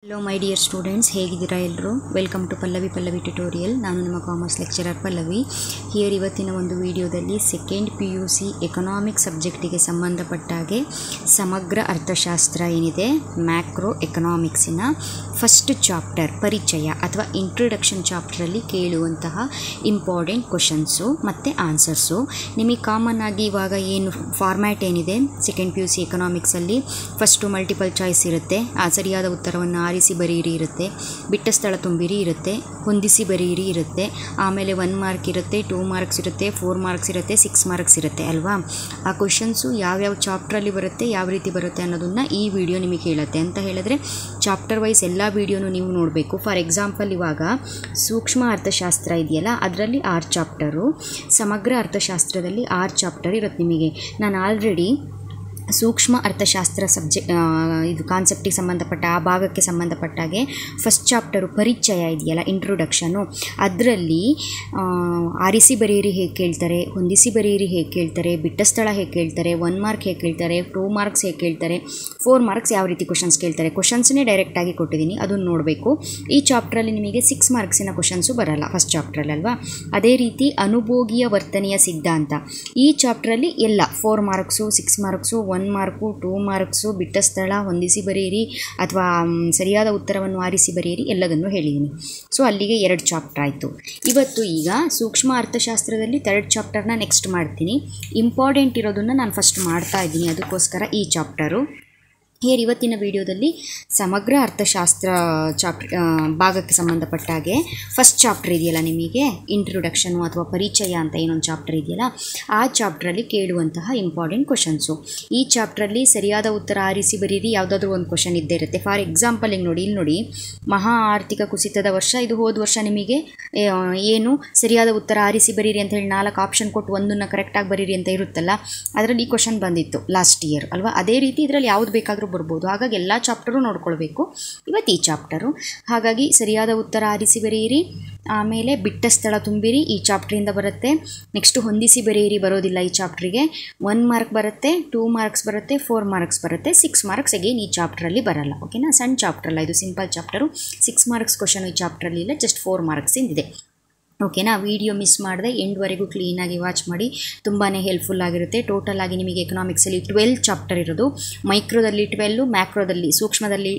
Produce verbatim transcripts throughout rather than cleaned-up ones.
Hello my dear students, ಹೇಗಿದ್ದೀರಾ ಎಲ್ಲರೂ? Welcome to Pallavi Pallavi tutorial. ನಾನು ನಿಮ್ಮ ಕಾಮರ್ಸ್ ಲೆಕ್ಚರರ್ ಪಲ್ಲವಿ. ಹಿಯರ್ ಇವತ್ತಿನ ಒಂದು ವಿಡಿಯೋದಲ್ಲಿ second P U C economic ಸಬ್ಜೆಕ್ಟಿಗೆ ಸಂಬಂಧಪಟ್ಟಾಗೆ ಸಮಗ್ರ ಅರ್ಥಶಾಸ್ತ್ರ ಏನಿದೆ ಮ್ಯಾಕ್ರೋ ಎಕನಾಮಿಕ್ಸಿನ ಫಸ್ಟ್ ಚಾಪ್ಟರ್ ಪರಿಚಯ ಅಥವಾ ಇಂಟ್ರೊಡಕ್ಷನ್ ಚಾಪ್ಟರಲ್ಲಿ ಕೇಳುವಂತಹ ಇಂಪಾರ್ಟೆಂಟ್ ಕ್ವಶನ್ಸು ಮತ್ತು ಆನ್ಸರ್ಸು. ನಿಮಗೆ ಕಾಮನ್ ಆಗಿ ಇವಾಗ ಏನು ಫಾರ್ಮ್ಯಾಟ್ ಏನಿದೆ ಸೆಕೆಂಡ್ ಪಿ ಯು ಸಿ ಎಕನಾಮಿಕ್ಸಲ್ಲಿ ಫಸ್ಟು ಮಲ್ಟಿಪಲ್ ಚಾಯ್ಸ್ ಇರುತ್ತೆ, ಆ ಸರಿಯಾದ ಉತ್ತರವನ್ನು ಆರಿಸಿ ಬರೀರಿ ಇರುತ್ತೆ, ಬಿಟ್ಟ ಸ್ಥಳ ತುಂಬಿರಿ ಇರುತ್ತೆ, ಹೊಂದಿಸಿ ಬರೀರಿ ಇರುತ್ತೆ, ಆಮೇಲೆ ಒನ್ ಮಾರ್ಕ್ ಇರುತ್ತೆ, ಟೂ ಮಾರ್ಕ್ಸ್ ಇರುತ್ತೆ, ಫೋರ್ ಮಾರ್ಕ್ಸ್ ಇರುತ್ತೆ, ಸಿಕ್ಸ್ ಮಾರ್ಕ್ಸ್ ಇರುತ್ತೆ ಅಲ್ವಾ. ಆ ಕ್ವಶನ್ಸು ಯಾವ್ಯಾವ ಚಾಪ್ಟ್ರಲ್ಲಿ ಬರುತ್ತೆ, ಯಾವ ರೀತಿ ಬರುತ್ತೆ ಅನ್ನೋದನ್ನು ಈ ವಿಡಿಯೋ ನಿಮಗೆ ಹೇಳುತ್ತೆ. ಅಂತ ಹೇಳಿದ್ರೆ ಚಾಪ್ಟರ್ ವೈಸ್ ಎಲ್ಲ ವಿಡಿಯೋನು ನೀವು ನೋಡಬೇಕು. ಫಾರ್ ಎಕ್ಸಾಂಪಲ್ ಇವಾಗ ಸೂಕ್ಷ್ಮ ಅರ್ಥಶಾಸ್ತ್ರ ಇದೆಯಲ್ಲ, ಅದರಲ್ಲಿ ಆರು ಚಾಪ್ಟರು, ಸಮಗ್ರ ಅರ್ಥಶಾಸ್ತ್ರದಲ್ಲಿ ಆರು ಚಾಪ್ಟರ್ ಇರುತ್ತೆ ನಿಮಗೆ. ನಾನು ಆಲ್ರೆಡಿ ಸೂಕ್ಷ್ಮ ಅರ್ಥಶಾಸ್ತ್ರ ಸಬ್ಜೆಕ್ಟ್ ಇದು ಕಾನ್ಸೆಪ್ಟಿಗೆ ಸಂಬಂಧಪಟ್ಟ ಆ ಭಾಗಕ್ಕೆ ಸಂಬಂಧಪಟ್ಟಾಗೆ ಫಸ್ಟ್ ಚಾಪ್ಟರು ಪರಿಚಯ ಇದೆಯಲ್ಲ ಇಂಟ್ರೊಡಕ್ಷನು, ಅದರಲ್ಲಿ ಆರಿಸಿ ಬರೆಯಿರಿ ಹೇಗೆ ಕೇಳ್ತಾರೆ, ಹೊಂದಿಸಿ ಬರೆಯಿರಿ ಹೇಗೆ ಕೇಳ್ತಾರೆ, ಬಿಟ್ಟ ಸ್ಥಳ ಹೇಗೆ ಕೇಳ್ತಾರೆ, ಒನ್ ಮಾರ್ಕ್ ಹೇಗೆ ಕೇಳ್ತಾರೆ, ಟೂ ಮಾರ್ಕ್ಸ್ ಹೇಗೆ ಕೇಳ್ತಾರೆ, ಫೋರ್ ಮಾರ್ಕ್ಸ್ ಯಾವ ರೀತಿ ಕ್ವಶನ್ಸ್ ಕೇಳ್ತಾರೆ, ಕ್ವಶನ್ಸ್ನೇ ಡೈರೆಕ್ಟಾಗಿ ಕೊಟ್ಟಿದ್ದೀನಿ, ಅದನ್ನು ನೋಡಬೇಕು. ಈ ಚಾಪ್ಟ್ರಲ್ಲಿ ನಿಮಗೆ ಸಿಕ್ಸ್ ಮಾರ್ಕ್ಸಿನ ಕ್ವಶನ್ಸು ಬರಲ್ಲ ಫಸ್ಟ್ ಚಾಪ್ಟ್ರಲ್ಲಿ ಅಲ್ವಾ. ಅದೇ ರೀತಿ ಅನುಭೋಗಿಯ ವರ್ತನೆಯ ಸಿದ್ಧಾಂತ ಈ ಚಾಪ್ಟ್ರಲ್ಲಿ ಎಲ್ಲ four marks, six marks, one mark, two marks, ಬಿಟ್ಟ ಸ್ಥಳ, ಹೊಂದಿಸಿ ಬರೆಯಿರಿ ಅಥವಾ ಸರಿಯಾದ ಉತ್ತರವನ್ನು ಆರಿಸಿ ಬರೆಯಿರಿ ಎಲ್ಲದನ್ನು ಹೇಳಿದ್ದೀನಿ. ಸೊ ಅಲ್ಲಿಗೆ ಎರಡು ಚಾಪ್ಟರ್ ಆಯಿತು. ಇವತ್ತು ಈಗ ಸೂಕ್ಷ್ಮ ಅರ್ಥಶಾಸ್ತ್ರದಲ್ಲಿ ಥರ್ಡ್ ಚಾಪ್ಟರ್ನ ನೆಕ್ಸ್ಟ್ ಮಾಡ್ತೀನಿ. ಇಂಪಾರ್ಟೆಂಟ್ ಇರೋದನ್ನು ನಾನು ಫಸ್ಟ್ ಮಾಡ್ತಾ ಇದ್ದೀನಿ, ಅದಕ್ಕೋಸ್ಕರ ಈ ಚಾಪ್ಟರು. ಹೇರ್ ಇವತ್ತಿನ ವಿಡಿಯೋದಲ್ಲಿ ಸಮಗ್ರ ಅರ್ಥಶಾಸ್ತ್ರ ಚಾಪ್ಟರ್ ಭಾಗಕ್ಕೆ ಸಂಬಂಧಪಟ್ಟಾಗೆ ಫಸ್ಟ್ ಚಾಪ್ಟರ್ ಇದೆಯಲ್ಲ ನಿಮಗೆ ಇಂಟ್ರೊಡಕ್ಷನು ಅಥವಾ ಪರಿಚಯ ಅಂತ ಏನೊಂದು ಚಾಪ್ಟರ್ ಇದೆಯಲ್ಲ, ಆ ಚಾಪ್ಟ್ರಲ್ಲಿ ಕೇಳುವಂತಹ ಇಂಪಾರ್ಟೆಂಟ್ ಕ್ವಶನ್ಸು. ಈ ಚಾಪ್ಟ್ರಲ್ಲಿ ಸರಿಯಾದ ಉತ್ತರ ಆರಿಸಿ ಬರೀರಿ ಯಾವುದಾದ್ರೂ ಒಂದು ಕ್ವಶನ್ ಇದ್ದೇ ಇರುತ್ತೆ. ಫಾರ್ ಎಕ್ಸಾಂಪಲ್ ಹಿಂಗೆ ನೋಡಿ, ಇಲ್ಲಿ ನೋಡಿ, ಮಹಾ ಆರ್ಥಿಕ ಕುಸಿತದ ವರ್ಷ ಇದು ಹೋದ ವರ್ಷ ನಿಮಗೆ ಏನು ಸರಿಯಾದ ಉತ್ತರ ಆರಿಸಿ ಬರೀರಿ ಅಂತ ಹೇಳಿ ನಾಲ್ಕು ಆಪ್ಷನ್ ಕೊಟ್ಟು ಒಂದನ್ನು ಕರೆಕ್ಟಾಗಿ ಬರೀರಿ ಅಂತ ಇರುತ್ತಲ್ಲ, ಅದರಲ್ಲಿ ಈ ಕ್ವಶನ್ ಬಂದಿತ್ತು ಲಾಸ್ಟ್ ಇಯರ್ ಅಲ್ವಾ. ಅದೇ ರೀತಿ ಇದರಲ್ಲಿ ಯಾವುದು ಬೇಕಾದರೂ ಬರ್ಬೋದು. ಹಾಗಾಗಿ ಎಲ್ಲ ಚಾಪ್ಟರು ನೋಡ್ಕೊಳ್ಬೇಕು. ಇವತ್ತು ಈ ಚಾಪ್ಟರು, ಹಾಗಾಗಿ ಸರಿಯಾದ ಉತ್ತರ ಆರಿಸಿ ಬರೆಯಿರಿ, ಆಮೇಲೆ ಬಿಟ್ಟ ಸ್ಥಳ ತುಂಬಿರಿ ಈ ಚಾಪ್ಟ್ರಿಂದ ಬರುತ್ತೆ. ನೆಕ್ಸ್ಟು ಹೊಂದಿಸಿ ಬರೆಯಿರಿ ಬರೋದಿಲ್ಲ ಈ ಚಾಪ್ಟ್ರಿಗೆ, ಒನ್ ಮಾರ್ಕ್ ಬರುತ್ತೆ, ಟೂ ಮಾರ್ಕ್ಸ್ ಬರುತ್ತೆ, ಫೋರ್ ಮಾರ್ಕ್ಸ್ ಬರುತ್ತೆ, ಸಿಕ್ಸ್ ಮಾರ್ಕ್ಸ್ ಅಗೇನ್ ಈ ಚಾಪ್ಟ್ರಲ್ಲಿ ಬರಲ್ಲ. ಓಕೆನಾ, ಸಣ್ಣ ಚಾಪ್ಟ್ರಲ್ಲ ಇದು, simple chapter. Six marks question ಈ ಚಾಪ್ಟ್ರಲ್ಲಿ ಇಲ್ಲ, ಜಸ್ಟ್ ಫೋರ್ ಮಾರ್ಕ್ಸ್ ಇಂದಿದೆ. ಓಕೆನಾ, ವಿಡಿಯೋ ಮಿಸ್ ಮಾಡಿದೆ ಎಂಡ್ವರೆಗೂ ಕ್ಲೀನಾಗಿ ವಾಚ್ ಮಾಡಿ, ತುಂಬಾ ಹೆಲ್ಪ್ಫುಲ್ ಆಗಿರುತ್ತೆ. ಟೋಟಲ್ ಆಗಿ ನಿಮಗೆ ಎಕನಾಮಿಕ್ಸಲ್ಲಿ ಟ್ವೆಲ್ ಚಾಪ್ಟರ್ ಇರೋದು, ಮೈಕ್ರೋದಲ್ಲಿ ಟ್ವೆಲ್ಲು, ಮ್ಯಾಕ್ರೋದಲ್ಲಿ ಸೂಕ್ಷ್ಮದಲ್ಲಿ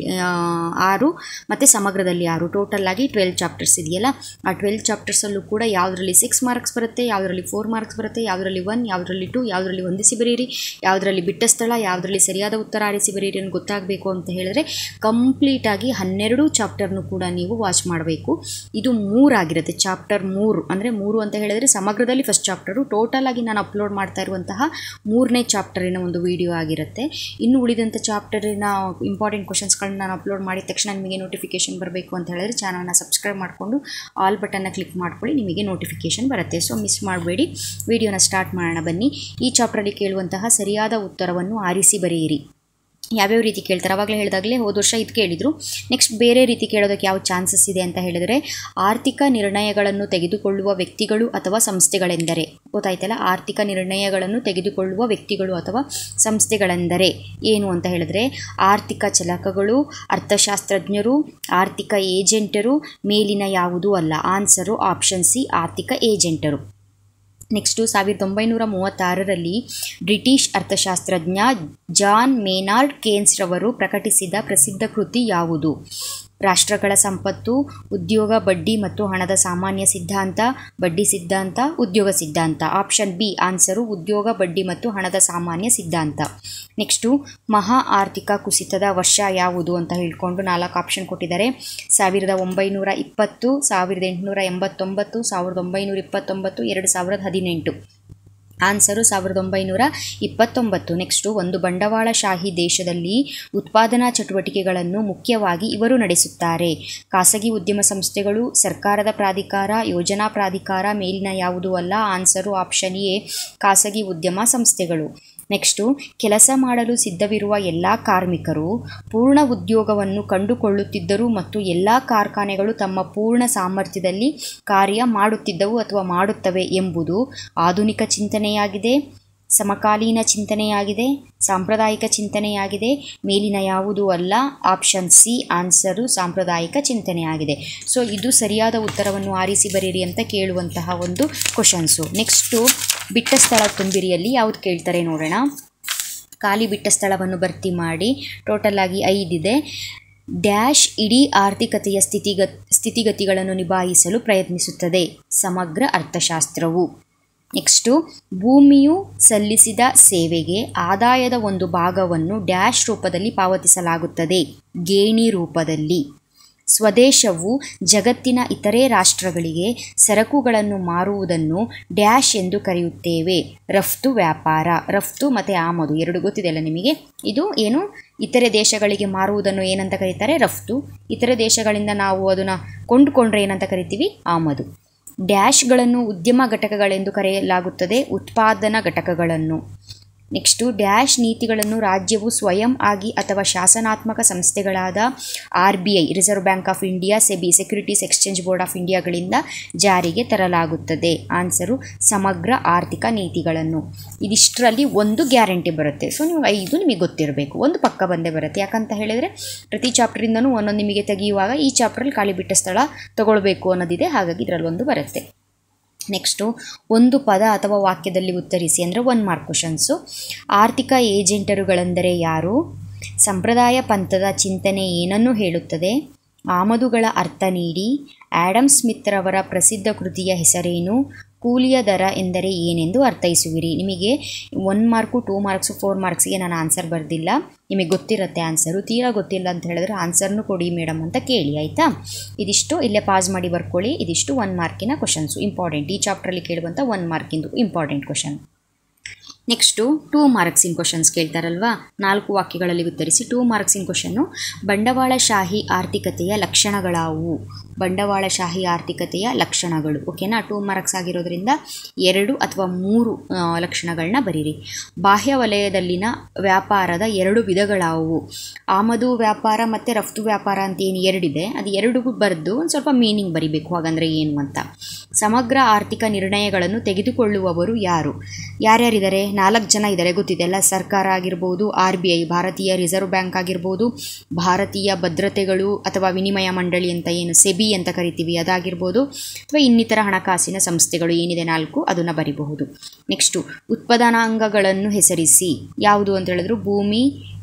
ಆರು ಮತ್ತು ಸಮಗ್ರದಲ್ಲಿ ಆರು, ಟೋಟಲ್ ಆಗಿ ಟ್ವೆಲ್ ಚಾಪ್ಟರ್ಸ್ ಇದೆಯಲ್ಲ. ಆ ಟ್ವೆಲ್ ಚಾಪ್ಟರ್ಸಲ್ಲೂ ಕೂಡ ಯಾವುದರಲ್ಲಿ ಸಿಕ್ಸ್ ಮಾರ್ಕ್ಸ್ ಬರುತ್ತೆ, ಯಾವುದರಲ್ಲಿ ಫೋರ್ ಮಾರ್ಕ್ಸ್ ಬರುತ್ತೆ, ಯಾವುದರಲ್ಲಿ ಒನ್, ಯಾವುದರಲ್ಲಿ ಟು, ಯಾವುದರಲ್ಲಿ ಹೊಂದಿಸಿ ಬರೀರಿ, ಯಾವುದರಲ್ಲಿ ಬಿಟ್ಟ ಸ್ಥಳ, ಯಾವುದರಲ್ಲಿ ಸರಿಯಾದ ಉತ್ತರ ಆರಿಸಿ ಬರೀರಿ ಅಂತ ಗೊತ್ತಾಗಬೇಕು ಅಂತ ಹೇಳಿದ್ರೆ ಕಂಪ್ಲೀಟಾಗಿ ಹನ್ನೆರಡು ಚಾಪ್ಟರ್ನು ಕೂಡ ನೀವು ವಾಚ್ ಮಾಡಬೇಕು. ಇದು ಮೂರಾಗಿರುತ್ತೆ ಚಾಪ್ಟರ್ ಮೂರು, ಅಂದರೆ ಮೂರು ಅಂತ ಹೇಳಿದರೆ ಸಮಗ್ರದಲ್ಲಿ ಫಸ್ಟ್ ಚಾಪ್ಟರು, ಟೋಟಲ್ ಆಗಿ ನಾನು ಅಪ್ಲೋಡ್ ಮಾಡ್ತಾ ಇರುವಂತಹ ಮೂರನೇ ಚಾಪ್ಟರಿನ ಒಂದು ವಿಡಿಯೋ ಆಗಿರುತ್ತೆ. ಇನ್ನು ಉಳಿದಂಥ ಚಾಪ್ಟರಿನ ಇಂಪಾರ್ಟೆಂಟ್ ಕ್ವಶನ್ಸ್ಗಳನ್ನ ನಾನು ಅಪ್ಲೋಡ್ ಮಾಡಿದ ತಕ್ಷಣ ನಿಮಗೆ ನೋಟಿಫಿಕೇಷನ್ ಬರಬೇಕು ಅಂತ ಹೇಳಿದ್ರೆ ಚಾನಲ್ನ ಸಬ್ಸ್ಕ್ರೈಬ್ ಮಾಡಿಕೊಂಡು ಆಲ್ ಬಟನ್ನ ಕ್ಲಿಕ್ ಮಾಡ್ಕೊಳ್ಳಿ, ನಿಮಗೆ ನೋಟಿಫಿಕೇಷನ್ ಬರುತ್ತೆ. ಸೊ ಮಿಸ್ ಮಾಡಬೇಡಿ. ವಿಡಿಯೋನ ಸ್ಟಾರ್ಟ್ ಮಾಡೋಣ ಬನ್ನಿ. ಈ ಚಾಪ್ಟರಲ್ಲಿ ಕೇಳುವಂತಹ ಸರಿಯಾದ ಉತ್ತರವನ್ನು ಆರಿಸಿ ಬರೆಯಿರಿ. ಯಾವ್ಯಾವ ರೀತಿ ಕೇಳ್ತಾರೆ, ಆವಾಗಲೇ ಹೇಳಿದಾಗಲೇ ಹೋದ ವರ್ಷ ಇದು ಕೇಳಿದರು. ನೆಕ್ಸ್ಟ್ ಬೇರೆ ರೀತಿ ಕೇಳೋದಕ್ಕೆ ಯಾವ ಚಾನ್ಸಸ್ ಇದೆ ಅಂತ ಹೇಳಿದರೆ, ಆರ್ಥಿಕ ನಿರ್ಣಯಗಳನ್ನು ತೆಗೆದುಕೊಳ್ಳುವ ವ್ಯಕ್ತಿಗಳು ಅಥವಾ ಸಂಸ್ಥೆಗಳೆಂದರೆ, ಗೊತ್ತಾಯ್ತಲ್ಲ, ಆರ್ಥಿಕ ನಿರ್ಣಯಗಳನ್ನು ತೆಗೆದುಕೊಳ್ಳುವ ವ್ಯಕ್ತಿಗಳು ಅಥವಾ ಸಂಸ್ಥೆಗಳೆಂದರೆ ಏನು ಅಂತ ಹೇಳಿದ್ರೆ, ಆರ್ಥಿಕ ಚಲಕಗಳು, ಅರ್ಥಶಾಸ್ತ್ರಜ್ಞರು, ಆರ್ಥಿಕ ಏಜೆಂಟರು, ಮೇಲಿನ ಯಾವುದೂ ಅಲ್ಲ. ಆನ್ಸರು ಆಪ್ಷನ್ ಸಿ, ಆರ್ಥಿಕ ಏಜೆಂಟರು. ನೆಕ್ಸ್ಟು ಸಾವಿರದ ಒಂಬೈನೂರ ಮೂವತ್ತಾರರಲ್ಲಿ ಬ್ರಿಟಿಷ್ ಅರ್ಥಶಾಸ್ತ್ರಜ್ಞ ಜಾನ್ ಮೇನಾರ್ಡ್ ಕೇನ್ಸ್ ರವರು ಪ್ರಕಟಿಸಿದ ಪ್ರಸಿದ್ಧ ಕೃತಿ ಯಾವುದು? ರಾಷ್ಟ್ರಗಳ ಸಂಪತ್ತು, ಉದ್ಯೋಗ, ಬಡ್ಡಿ ಮತ್ತು ಹಣದ ಸಾಮಾನ್ಯ ಸಿದ್ಧಾಂತ, ಬಡ್ಡಿ ಸಿದ್ಧಾಂತ, ಉದ್ಯೋಗ ಸಿದ್ಧಾಂತ. ಆಪ್ಷನ್ ಬಿ ಆನ್ಸರು ಉದ್ಯೋಗ, ಬಡ್ಡಿ ಮತ್ತು ಹಣದ ಸಾಮಾನ್ಯ ಸಿದ್ಧಾಂತ. ನೆಕ್ಸ್ಟು ಮಹಾ ಆರ್ಥಿಕ ಕುಸಿತದ ವರ್ಷ ಯಾವುದು ಅಂತ ಹೇಳ್ಕೊಂಡು ನಾಲ್ಕು ಆಪ್ಷನ್ ಕೊಟ್ಟಿದ್ದಾರೆ. ಸಾವಿರದ ಒಂಬೈನೂರ ಇಪ್ಪತ್ತು, ಸಾವಿರದ ಎಂಟುನೂರ ಎಂಬತ್ತೊಂಬತ್ತು, ಸಾವಿರದ ಒಂಬೈನೂರ ಇಪ್ಪತ್ತೊಂಬತ್ತು, ಎರಡು ಸಾವಿರದ ಹದಿನೆಂಟು. ಆನ್ಸರು ಸಾವಿರದ ಒಂಬೈನೂರ ಇಪ್ಪತ್ತೊಂಬತ್ತು. ನೆಕ್ಸ್ಟು ಒಂದು ಬಂಡವಾಳಶಾಹಿ ದೇಶದಲ್ಲಿ ಉತ್ಪಾದನಾ ಚಟುವಟಿಕೆಗಳನ್ನು ಮುಖ್ಯವಾಗಿ ಇವರು ನಡೆಸುತ್ತಾರೆ. ಖಾಸಗಿ ಉದ್ಯಮ ಸಂಸ್ಥೆಗಳು, ಸರ್ಕಾರದ ಪ್ರಾಧಿಕಾರ, ಯೋಜನಾ ಪ್ರಾಧಿಕಾರ, ಮೇಲಿನ ಯಾವುದೂ ಅಲ್ಲ. ಆನ್ಸರು ಆಪ್ಷನ್ ಎ, ಖಾಸಗಿ ಉದ್ಯಮ ಸಂಸ್ಥೆಗಳು. ನೆಕ್ಸ್ಟು ಕೆಲಸ ಮಾಡಲು ಸಿದ್ಧವಿರುವ ಎಲ್ಲ ಕಾರ್ಮಿಕರು ಪೂರ್ಣ ಉದ್ಯೋಗವನ್ನು ಕಂಡುಕೊಳ್ಳುತ್ತಿದ್ದರು ಮತ್ತು ಎಲ್ಲ ಕಾರ್ಖಾನೆಗಳು ತಮ್ಮ ಪೂರ್ಣ ಸಾಮರ್ಥ್ಯದಲ್ಲಿ ಕಾರ್ಯ ಮಾಡುತ್ತಿದ್ದವು ಅಥವಾ ಮಾಡುತ್ತವೆ ಎಂಬುದು ಆಧುನಿಕ ಚಿಂತನೆಯಾಗಿದೆ. ಸಮಕಾಲೀನ ಚಿಂತನೆಯಾಗಿದೆ, ಸಾಂಪ್ರದಾಯಿಕ ಚಿಂತನೆಯಾಗಿದೆ, ಮೇಲಿನ ಯಾವುದೂ ಅಲ್ಲ. ಆಪ್ಷನ್ ಸಿ ಆನ್ಸರು ಸಾಂಪ್ರದಾಯಿಕ ಚಿಂತನೆಯಾಗಿದೆ. ಸೊ ಇದು ಸರಿಯಾದ ಉತ್ತರವನ್ನು ಆರಿಸಿ ಬರೀರಿ ಅಂತ ಕೇಳುವಂತಹ ಒಂದು ಕ್ವಶನ್ಸು. ನೆಕ್ಸ್ಟು ಬಿಟ್ಟ ಸ್ಥಳ ತುಂಬಿರಿಯಲ್ಲಿ ಯಾವುದು ಕೇಳ್ತಾರೆ ನೋಡೋಣ. ಖಾಲಿ ಬಿಟ್ಟ ಸ್ಥಳವನ್ನು ಭರ್ತಿ ಮಾಡಿ. ಟೋಟಲ್ ಆಗಿ ಐದಿದೆ. ಡ್ಯಾಶ್ ಇಡೀ ಆರ್ಥಿಕತೆಯ ಸ್ಥಿತಿಗತ್ ಸ್ಥಿತಿಗತಿಗಳನ್ನು ನಿಭಾಯಿಸಲು ಪ್ರಯತ್ನಿಸುತ್ತದೆ. ಸಮಗ್ರ ಅರ್ಥಶಾಸ್ತ್ರವು. ನೆಕ್ಸ್ಟು ಭೂಮಿಯು ಸಲ್ಲಿಸಿದ ಸೇವೆಗೆ ಆದಾಯದ ಒಂದು ಭಾಗವನ್ನು ಡ್ಯಾಶ್ ರೂಪದಲ್ಲಿ ಪಾವತಿಸಲಾಗುತ್ತದೆ. ಗೇಣಿ ರೂಪದಲ್ಲಿ. ಸ್ವದೇಶವು ಜಗತ್ತಿನ ಇತರೆ ರಾಷ್ಟ್ರಗಳಿಗೆ ಸರಕುಗಳನ್ನು ಮಾರುವುದನ್ನು ಡ್ಯಾಶ್ ಎಂದು ಕರೆಯುತ್ತೇವೆ. ರಫ್ತು ವ್ಯಾಪಾರ. ರಫ್ತು ಮತ್ತು ಆಮದು ಎರಡು ಗೊತ್ತಿದೆಯಲ್ಲ ನಿಮಗೆ. ಇದು ಏನು, ಇತರೆ ದೇಶಗಳಿಗೆ ಮಾರುವುದನ್ನು ಏನಂತ ಕರೀತಾರೆ, ರಫ್ತು. ಇತರೆ ದೇಶಗಳಿಂದ ನಾವು ಅದನ್ನು ಕೊಂಡುಕೊಂಡ್ರೆ ಏನಂತ ಕರಿತೀವಿ, ಆಮದು. ಡ್ಯಾಶ್ಗಳನ್ನು ಉದ್ಯಮ ಘಟಕಗಳೆಂದು ಕರೆಯಲಾಗುತ್ತದೆ. ಉತ್ಪಾದನಾ ಘಟಕಗಳನ್ನು. ನೆಕ್ಸ್ಟು ಡ್ಯಾಶ್ ನೀತಿಗಳನ್ನು ರಾಜ್ಯವು ಸ್ವಯಂ ಆಗಿ ಅಥವಾ ಶಾಸನಾತ್ಮಕ ಸಂಸ್ಥೆಗಳಾದ R B I, reserve bank of India, SEBI, securities exchange board of ಇಂಡಿಯಾಗಳಿಂದ ಜಾರಿಗೆ ತರಲಾಗುತ್ತದೆ. ಆನ್ಸರು ಸಮಗ್ರ ಆರ್ಥಿಕ ನೀತಿಗಳನ್ನು. ಇದಿಷ್ಟರಲ್ಲಿ ಒಂದು ಗ್ಯಾರಂಟಿ ಬರುತ್ತೆ. ಸೊ ನೀವು ಐದು ನಿಮಗೆ ಗೊತ್ತಿರಬೇಕು. ಒಂದು ಪಕ್ಕ ಬಂದೇ ಬರುತ್ತೆ. ಯಾಕಂತ ಹೇಳಿದರೆ ಪ್ರತಿ ಚಾಪ್ಟ್ರಿಂದನೂ ಒಂದೊಂದು ನಿಮಗೆ ತೆಗೆಯುವಾಗ ಈ ಚಾಪ್ಟ್ರಲ್ಲಿ ಖಾಲಿ ಬಿಟ್ಟ ಸ್ಥಳ ತಗೊಳ್ಬೇಕು ಅನ್ನೋದಿದೆ. ಹಾಗಾಗಿ ಇದರಲ್ಲಿ ಒಂದು ಬರುತ್ತೆ. ನೆಕ್ಸ್ಟು ಒಂದು ಪದ ಅಥವಾ ವಾಕ್ಯದಲ್ಲಿ ಉತ್ತರಿಸಿ ಅಂದರೆ ಒನ್ ಮಾರ್ಕ್ ಕ್ವಶನ್ಸು. ಆರ್ಥಿಕ ಏಜೆಂಟರುಗಳೆಂದರೆ ಯಾರು? ಸಂಪ್ರದಾಯ ಪಂಥದ ಚಿಂತನೆ ಏನನ್ನು ಹೇಳುತ್ತದೆ? ಆಮದುಗಳ ಅರ್ಥ ನೀಡಿ. ಆ್ಯಡಮ್ ಸ್ಮಿತ್ ರವರ ಪ್ರಸಿದ್ಧ ಕೃತಿಯ ಹೆಸರೇನು? ಕೂಲಿಯ ದರ ಎಂದರೆ ಏನೆಂದು ಅರ್ಥೈಸುವಿರಿ. ನಿಮಗೆ one mark, two marks, four ಮಾರ್ಕ್ಸಿಗೆ ನಾನು ಆನ್ಸರ್ ಬರೆದಿಲ್ಲ. ನಿಮಗೆ ಗೊತ್ತಿರುತ್ತೆ ಆನ್ಸರು. ತೀರಾ ಗೊತ್ತಿಲ್ಲ ಅಂತ ಹೇಳಿದ್ರೆ ಆನ್ಸರ್ನು ಕೊಡಿ ಮೇಡಮ್ ಅಂತ ಕೇಳಿ, ಆಯಿತಾ. ಇದಿಷ್ಟು ಇಲ್ಲೇ ಪಾಸ್ ಮಾಡಿ ಬರ್ಕೊಳ್ಳಿ. ಇದಿಷ್ಟು ಒನ್ ಮಾರ್ಕಿನ ಕ್ವಶನ್ಸು, ಇಂಪಾರ್ಟೆಂಟ್. ಈ ಚಾಪ್ಟ್ರಲ್ಲಿ ಕೇಳುವಂಥ ಒನ್ ಮಾರ್ಕಿಂದು ಇಂಪಾರ್ಟೆಂಟ್ ಕ್ವಶನ್. ನೆಕ್ಸ್ಟು ಟೂ ಮಾರ್ಕ್ಸಿನ ಕ್ವಶನ್ಸ್ ಕೇಳ್ತಾರಲ್ವಾ, ನಾಲ್ಕು ವಾಕ್ಯಗಳಲ್ಲಿ ಉತ್ತರಿಸಿ. ಟೂ ಮಾರ್ಕ್ಸಿನ ಕ್ವಶನ್ನು ಬಂಡವಾಳಶಾಹಿ ಆರ್ಥಿಕತೆಯ ಲಕ್ಷಣಗಳಾವು. ಬಂಡವಾಳಶಾಹಿ ಆರ್ಥಿಕತೆಯ ಲಕ್ಷಣಗಳು. ಓಕೆನಾ. ಟೂ ಮಾರ್ಕ್ಸ್ ಆಗಿರೋದ್ರಿಂದ ಎರಡು ಅಥವಾ ಮೂರು ಲಕ್ಷಣಗಳನ್ನ ಬರೀರಿ. ಬಾಹ್ಯ ವಲಯದಲ್ಲಿನ ವ್ಯಾಪಾರದ ಎರಡು ವಿಧಗಳಾವು. ಆಮದು ವ್ಯಾಪಾರ ಮತ್ತು ರಫ್ತು ವ್ಯಾಪಾರ ಅಂತ ಏನು ಎರಡಿದೆ, ಅದು ಎರಡಿಗೂ ಬರೆದು ಒಂದು ಸ್ವಲ್ಪ ಮೀನಿಂಗ್ ಬರಿಬೇಕು. ಹಾಗಂದರೆ ಏನು ಅಂತ. ಸಮಗ್ರ ಆರ್ಥಿಕ ನಿರ್ಣಯಗಳನ್ನು ತೆಗೆದುಕೊಳ್ಳುವವರು ಯಾರು? ಯಾರ್ಯಾರಿದ್ದಾರೆ? ನಾಲ್ಕು ಜನ ಇದ್ದಾರೆ, ಗೊತ್ತಿದೆ ಅಲ್ಲ. ಸರ್ಕಾರ ಆಗಿರ್ಬೋದು, ಆರ್ ಬಿ ಐ ಭಾರತೀಯ ರಿಸರ್ವ್ ಬ್ಯಾಂಕ್ ಆಗಿರ್ಬೋದು, ಭಾರತೀಯ ಭದ್ರತೆಗಳು ಅಥವಾ ವಿನಿಮಯ ಮಂಡಳಿ ಅಂತ ಏನು ಸೆಬಿ ಅಂತ ಕರಿತೀವಿ ಅದಾಗಿರ್ಬೋದು, ಅಥವಾ ಇನ್ನಿತರ ಹಣಕಾಸಿನ ಸಂಸ್ಥೆಗಳು ಏನಿದೆ ನಾಲ್ಕು, ಅದನ್ನು ಬರಿಬಹುದು. ನೆಕ್ಸ್ಟು ಉತ್ಪಾದನಾಂಗಗಳನ್ನು ಹೆಸರಿಸಿ. ಯಾವುದು ಅಂತ ಹೇಳಿದ್ರು ಭೂಮಿ,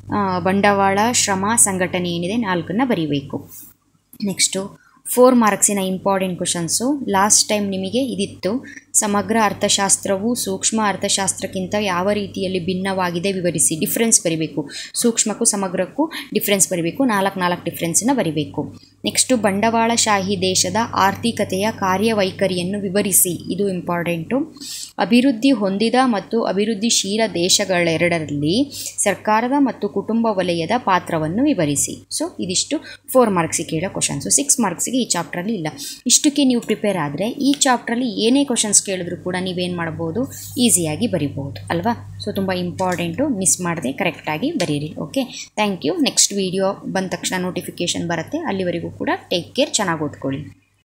ಬಂಡವಾಳ, ಶ್ರಮ, ಸಂಘಟನೆ ಏನಿದೆ ನಾಲ್ಕನ್ನು ಬರೀಬೇಕು. ನೆಕ್ಸ್ಟು ಫೋರ್ ಮಾರ್ಕ್ಸಿನ ಇಂಪಾರ್ಟೆಂಟ್ ಕ್ವಶನ್ಸು. ಲಾಸ್ಟ್ ಟೈಮ್ ನಿಮಗೆ ಇದಿತ್ತು, ಸಮಗ್ರ ಅರ್ಥಶಾಸ್ತ್ರವು ಸೂಕ್ಷ್ಮ ಅರ್ಥಶಾಸ್ತ್ರಕ್ಕಿಂತ ಯಾವ ರೀತಿಯಲ್ಲಿ ಭಿನ್ನವಾಗಿದೆ ವಿವರಿಸಿ. ಡಿಫ್ರೆನ್ಸ್ ಬರಿಬೇಕು. ಸೂಕ್ಷ್ಮಕ್ಕೂ ಸಮಗ್ರಕ್ಕೂ ಡಿಫ್ರೆನ್ಸ್ ಬರಿಬೇಕು. ನಾಲ್ಕು ನಾಲ್ಕು ಡಿಫ್ರೆನ್ಸನ್ನು ಬರಿಬೇಕು. ನೆಕ್ಸ್ಟು ಬಂಡವಾಳಶಾಹಿ ದೇಶದ ಆರ್ಥಿಕತೆಯ ಕಾರ್ಯವೈಖರಿಯನ್ನು ವಿವರಿಸಿ. ಇದು ಇಂಪಾರ್ಟೆಂಟು. ಅಭಿವೃದ್ಧಿ ಹೊಂದಿದ ಮತ್ತು ಅಭಿವೃದ್ಧಿಶೀಲ ದೇಶಗಳೆರಡರಲ್ಲಿ ಸರ್ಕಾರದ ಮತ್ತು ಕುಟುಂಬ ವಲಯದ ಪಾತ್ರವನ್ನು ವಿವರಿಸಿ. ಸೊ ಇದಿಷ್ಟು ಫೋರ್ ಮಾರ್ಕ್ಸಿಗೆ ಕೇಳೋ ಕ್ವಶನ್ಸು. ಸಿಕ್ಸ್ ಮಾರ್ಕ್ಸಿಗೆ ಈ ಚಾಪ್ಟ್ರಲ್ಲಿ ಇಲ್ಲ. ಇಷ್ಟಕ್ಕೆ ನೀವು ಪ್ರಿಪೇರ್ ಆದರೆ ಈ ಚಾಪ್ಟ್ರಲ್ಲಿ ಏನೇ ಕ್ವಶನ್ಸ್ ಕೇಳಿದ್ರು ಕೂಡ ನೀವೇನು ಮಾಡ್ಬೋದು, ಈಸಿಯಾಗಿ ಬರಿಬೋದು ಅಲ್ವಾ. ಸೊ ತುಂಬ ಇಂಪಾರ್ಟೆಂಟು, ಮಿಸ್ ಮಾಡದೆ ಕರೆಕ್ಟಾಗಿ ಬರೀರಿ. Okay, thank you. Next video ಬಂದ ತಕ್ಷಣ ನೋಟಿಫಿಕೇಷನ್ ಬರುತ್ತೆ. ಅಲ್ಲಿವರೆಗೂ ಕೂಡ ಟೇಕ್ ಕೇರ್, ಚೆನ್ನಾಗಿ ಓದ್ಕೊಳ್ಳಿ.